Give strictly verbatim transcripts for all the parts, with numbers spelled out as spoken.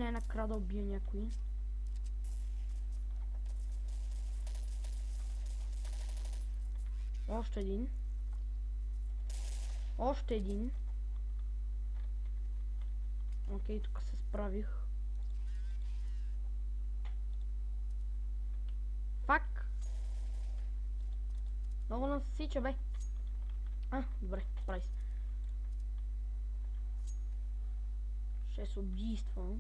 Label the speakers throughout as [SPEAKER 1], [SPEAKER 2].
[SPEAKER 1] най-накрая да убия някой. Още един. Още един. Окей, тук се справих. Фак! Много насича, бе. А, добре, прави се. шест убийства.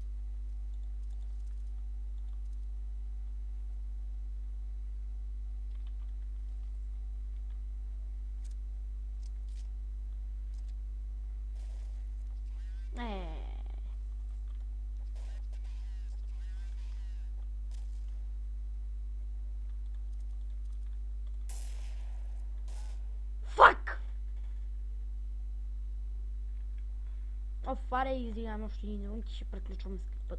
[SPEAKER 1] Е. Фак! О, фаре, изиграем още един рунд и ще приключваме след път.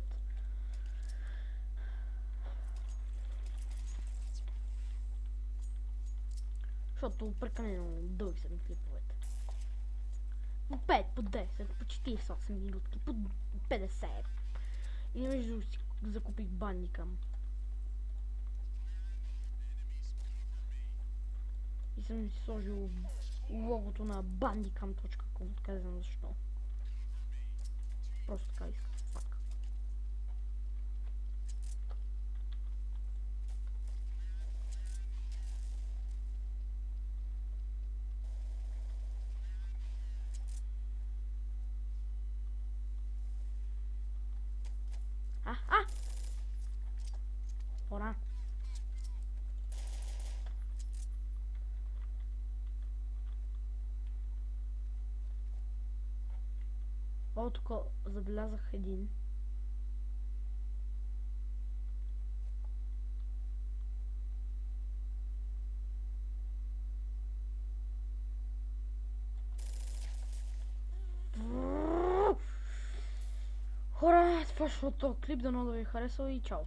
[SPEAKER 1] Защото прекалено дълги са ми клиповете. По пет, по десет, по четиридесет и осем минутки, по петдесет. И между си закупих бандикам. И съм си сложил логото на bandicam точка com, откъде знам защо. Просто така искам. Фак. А, а! Пора. О, тук забелязах един. Хора, това ще е този клип, дано да ви е харесал и чао!